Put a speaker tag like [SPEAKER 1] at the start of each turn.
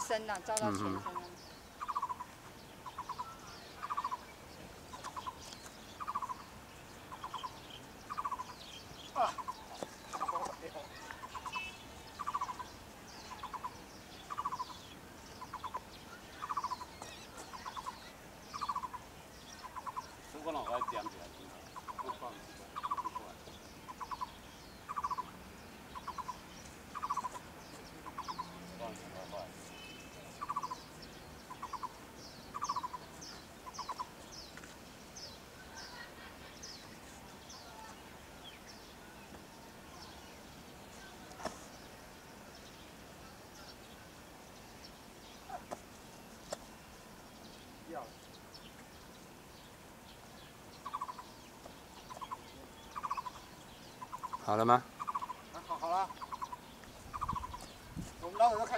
[SPEAKER 1] 身呐，照到全身啊。
[SPEAKER 2] 我老爱点起来，不放。
[SPEAKER 3] 好了吗？
[SPEAKER 2] 好了，我们老早就开。